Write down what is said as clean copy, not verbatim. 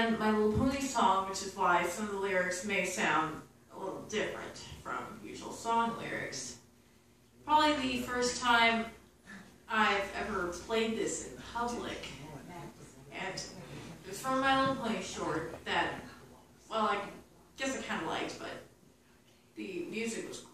and My Little Pony song, which is why some of the lyrics may sound a little different from usual song lyrics. Probably the first time I've ever played this in public, and it was from My Little Pony short that, well, I guess I kind of liked, but the music was